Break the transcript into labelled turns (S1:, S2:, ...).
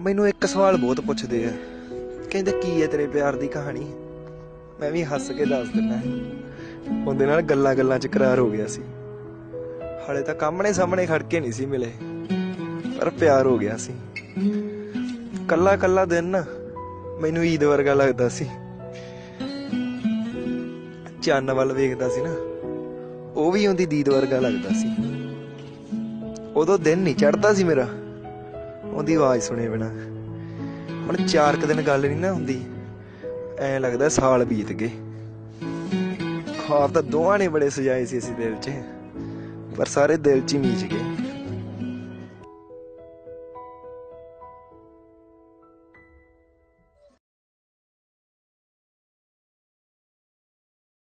S1: ਮੈਨੂੰ ਇੱਕ ਸਵਾਲ ਬਹੁਤ ਪੁੱਛਦੇ ਆ, ਕਹਿੰਦੇ ਕੀ ਹੈ ਤੇਰੇ ਪਿਆਰ ਦੀ ਕਹਾਣੀ। ਮੈਂ ਵੀ ਹੱਸ ਕੇ ਦੱਸ ਦਿੰਦਾ, ਉਹਦੇ ਨਾਲ ਗੱਲਾਂ ਗੱਲਾਂ 'ਚ ਕਰਾਰ ਹੋ ਗਿਆ ਸੀ। ਹਾਲੇ ਤਾਂ ਆਮਣੇ ਸਾਹਮਣੇ ਖੜ ਕੇ ਨਹੀਂ ਸੀ ਮਿਲੇ, ਪਰ ਪਿਆਰ ਹੋ ਗਿਆ ਸੀ। ਕੱਲਾ ਕੱਲਾ ਦਿਨ ਨਾ ਮੈਨੂੰ ਈਦ ਵਰਗਾ ਲੱਗਦਾ ਸੀ। ਚੰਨ ਵੱਲ ਵੇਖਦਾ ਸੀ ਨਾ, ਉਹ ਵੀ ਉਹਦੀ ਦੀਦ ਵਰਗਾ ਲੱਗਦਾ ਸੀ। ਉਦੋਂ ਦਿਨ ਨਹੀਂ ਚੜ੍ਹਦਾ ਸੀ ਮੇਰਾ ਉਹਦੀ ਆਵਾਜ਼ ਸੁਣੇ ਬਿਨਾਂ। ਹੁਣ 4 ਕੁ ਦਿਨ ਗੱਲ ਨਹੀਂ ਨਾ ਹੁੰਦੀ, ਐਂ ਲੱਗਦਾ ਸਾਲ ਬੀਤ ਗਏ। ਖਾਬ ਤਾਂ ਦੋਵਾਂ ਨੇ ਬੜੇ ਸਜਾਏ ਸੀ ਅਸੀਂ ਦਿਲ 'ਚ, ਪਰ ਸਾਰੇ ਦਿਲ 'ਚ ਹੀ ਮੀਚ ਗਏ।